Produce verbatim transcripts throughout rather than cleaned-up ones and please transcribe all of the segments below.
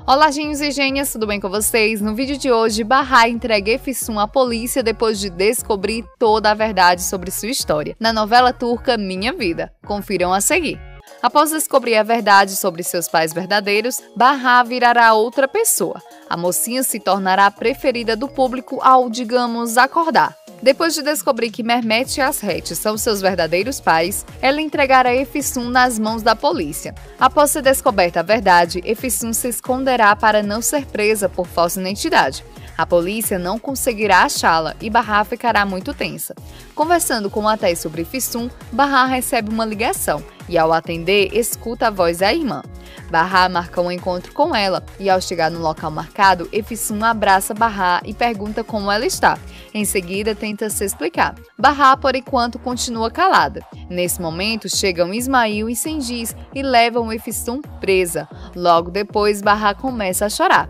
Olá, gênios e gênias, tudo bem com vocês? No vídeo de hoje, Barra entrega Efsun à polícia depois de descobrir toda a verdade sobre sua história, na novela turca Minha Vida. Confiram a seguir. Após descobrir a verdade sobre seus pais verdadeiros, Barra virará outra pessoa. A mocinha se tornará a preferida do público ao, digamos, acordar. Depois de descobrir que Mehmet e Hasret são seus verdadeiros pais, ela entregará Efsun nas mãos da polícia. Após ser descoberta a verdade, Efsun se esconderá para não ser presa por falsa identidade. A polícia não conseguirá achá-la e Barra ficará muito tensa. Conversando com Atay sobre Efsun, Barra recebe uma ligação e, ao atender, escuta a voz da irmã. Barra marca um encontro com ela e, ao chegar no local marcado, Efsun abraça Barra e pergunta como ela está. Em seguida, tenta se explicar. Barra, por enquanto, continua calada. Nesse momento, chegam Ismail e Cengiz e levam Efsun presa. Logo depois, Barra começa a chorar.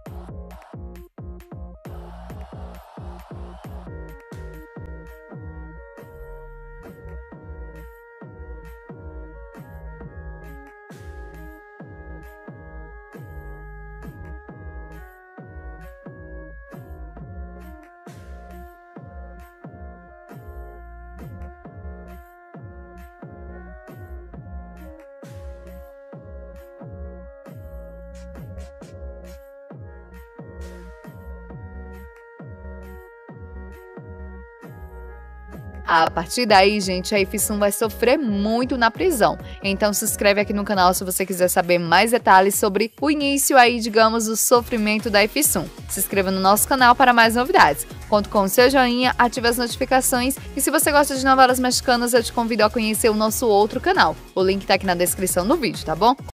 A partir daí, gente, a Efsun vai sofrer muito na prisão. Então se inscreve aqui no canal se você quiser saber mais detalhes sobre o início aí, digamos, do sofrimento da Efsun. Se inscreva no nosso canal para mais novidades. Conto com o seu joinha, ative as notificações e se você gosta de novelas mexicanas, eu te convido a conhecer o nosso outro canal. O link tá aqui na descrição do vídeo, tá bom?